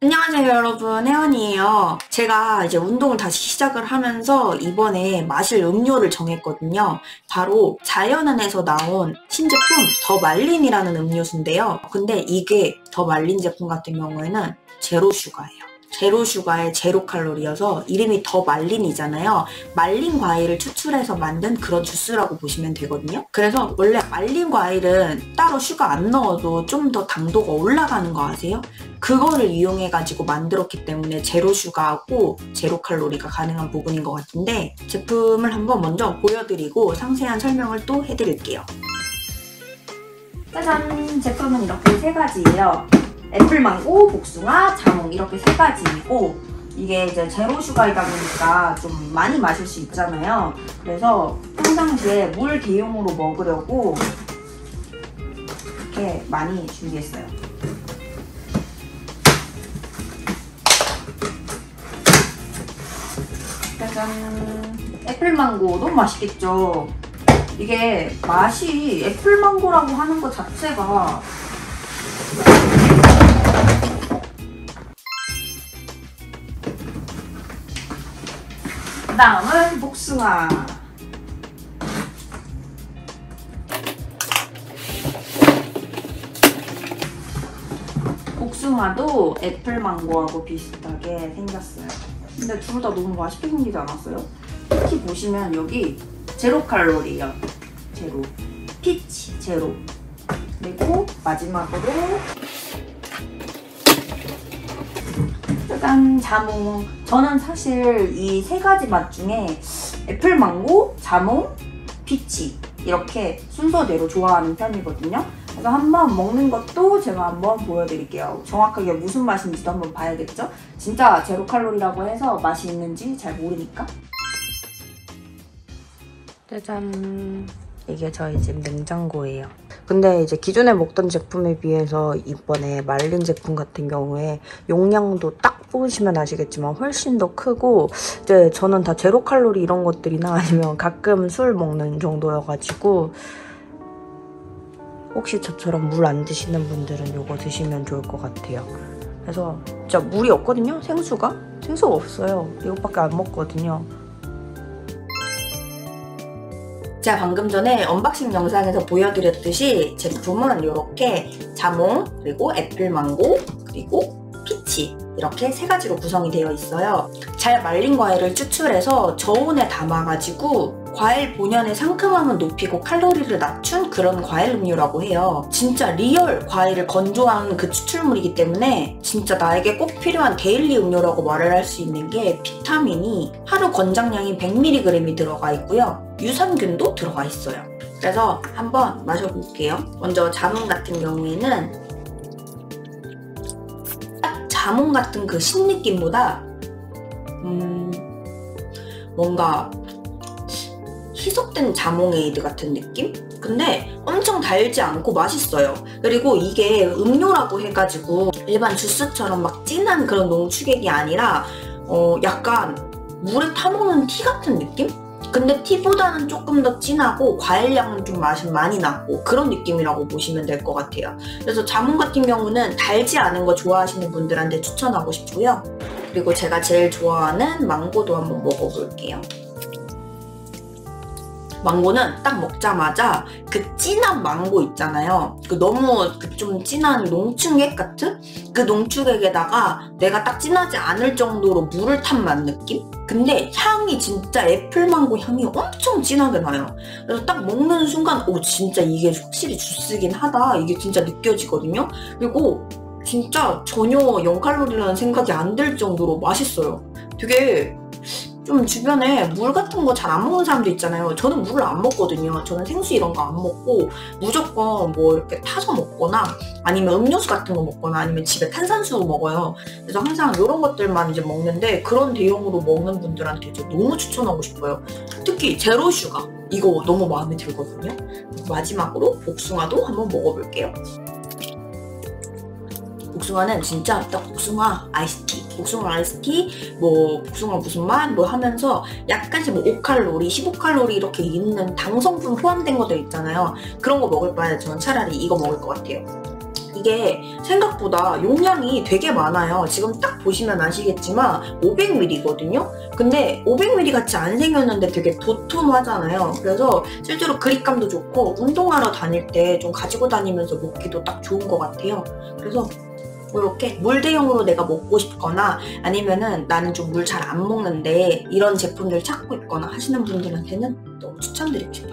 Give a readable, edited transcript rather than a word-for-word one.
안녕하세요 여러분, 혜원이에요. 제가 이제 운동을 다시 시작을 하면서 이번에 마실 음료를 정했거든요. 바로 자연은에서 나온 신제품 더 말린이라는 음료수인데요. 근데 이게 더 말린 제품 같은 경우에는 제로 슈가예요. 제로 슈가에 제로 칼로리여서 이름이 더 말린이잖아요. 말린 과일을 추출해서 만든 그런 주스라고 보시면 되거든요. 그래서 원래 말린 과일은 따로 슈가 안 넣어도 좀 더 당도가 올라가는 거 아세요? 그거를 이용해가지고 만들었기 때문에 제로 슈가하고 제로 칼로리가 가능한 부분인 것 같은데, 제품을 한번 먼저 보여드리고 상세한 설명을 또 해드릴게요. 짜잔! 제품은 이렇게 세 가지예요. 애플망고, 복숭아, 자몽 이렇게 세 가지이고, 이게 이제 제로 슈가이다 보니까 좀 많이 마실 수 있잖아요. 그래서 평상시에 물 대용으로 먹으려고 이렇게 많이 준비했어요. 짜잔! 애플망고 너무 맛있겠죠? 이게 맛이 애플망고라고 하는 것 자체가 그 다음은 복숭아. 복숭아도 애플망고하고 비슷하게 생겼어요. 근데 둘 다 너무 맛있게 생기지 않았어요? 특히 보시면 여기 제로 칼로리요. 제로. 피치 제로. 그리고 마지막으로 짜잔! 자몽. 저는 사실 이 세 가지 맛 중에 애플망고, 자몽, 피치 이렇게 순서대로 좋아하는 편이거든요. 그래서 한번 먹는 것도 제가 한번 보여드릴게요. 정확하게 무슨 맛인지도 한번 봐야겠죠? 진짜 제로 칼로리라고 해서 맛이 있는지 잘 모르니까. 짜잔! 이게 저희 집 냉장고예요. 근데 이제 기존에 먹던 제품에 비해서 이번에 말린 제품 같은 경우에 용량도 딱 보시면 아시겠지만 훨씬 더 크고, 이제 저는 다 제로 칼로리 이런 것들이나 아니면 가끔 술 먹는 정도여가지고, 혹시 저처럼 물 안 드시는 분들은 이거 드시면 좋을 것 같아요. 그래서 진짜 물이 없거든요? 생수가 없어요. 이것밖에 안 먹거든요. 제가 방금 전에 언박싱 영상에서 보여드렸듯이 제품은 이렇게 자몽, 그리고 애플망고, 그리고 피치 이렇게 세 가지로 구성이 되어 있어요. 잘 말린 과일을 추출해서 저온에 담아가지고 과일 본연의 상큼함을 높이고 칼로리를 낮춘 그런 과일 음료라고 해요. 진짜 리얼 과일을 건조한 그 추출물이기 때문에 진짜 나에게 꼭 필요한 데일리 음료라고 말을 할 수 있는 게, 비타민이 하루 권장량이 100mg이 들어가 있고요. 유산균도 들어가 있어요. 그래서 한번 마셔볼게요. 먼저 자몽 같은 경우에는 딱 자몽 같은 그 신느낌보다 뭔가 희석된 자몽 에이드 같은 느낌? 근데 엄청 달지 않고 맛있어요. 그리고 이게 음료라고 해가지고 일반 주스처럼 막 진한 그런 농축액이 아니라 약간 물에 타먹는 티 같은 느낌? 근데 티보다는 조금 더 진하고 과일향은 좀 맛이 많이 나고 그런 느낌이라고 보시면 될 것 같아요. 그래서 자몽 같은 경우는 달지 않은 거 좋아하시는 분들한테 추천하고 싶고요. 그리고 제가 제일 좋아하는 망고도 한번 먹어볼게요. 망고는 딱 먹자마자 그 진한 망고 있잖아요. 그 너무 좀 진한 농축액 같은? 그 농축액에다가 내가 딱 진하지 않을 정도로 물을 탄 맛 느낌? 근데 향이 진짜 애플망고 향이 엄청 진하게 나요. 그래서 딱 먹는 순간 진짜 이게 확실히 주스긴 하다, 이게 진짜 느껴지거든요. 그리고 진짜 전혀 0칼로리라는 생각이 안 들 정도로 맛있어요. 되게 좀 주변에 물 같은 거 잘 안 먹는 사람도 있잖아요. 저는 물을 안 먹거든요. 저는 생수 이런 거 안 먹고 무조건 뭐 이렇게 타서 먹거나 아니면 음료수 같은 거 먹거나 아니면 집에 탄산수 먹어요. 그래서 항상 이런 것들만 이제 먹는데, 그런 대용으로 먹는 분들한테 이제 너무 추천하고 싶어요. 특히 제로 슈가 이거 너무 마음에 들거든요. 마지막으로 복숭아도 한번 먹어볼게요. 복숭아는 진짜 딱 복숭아 아이스티, 뭐 복숭아 무슨 맛 뭐 하면서 약간씩 뭐 5칼로리, 15칼로리 이렇게 있는 당성분 포함된 것들 있잖아요. 그런 거 먹을 바에 저는 차라리 이거 먹을 것 같아요. 이게 생각보다 용량이 되게 많아요. 지금 딱 보시면 아시겠지만 500ml거든요. 근데 500ml 같이 안 생겼는데 되게 도톰하잖아요. 그래서 실제로 그립감도 좋고 운동하러 다닐 때 좀 가지고 다니면서 먹기도 딱 좋은 것 같아요. 그래서 이렇게 물대용으로 내가 먹고 싶거나 아니면은 나는 좀 물 잘 안 먹는데 이런 제품들 찾고 있거나 하시는 분들한테는 너무 추천드리고 싶어요.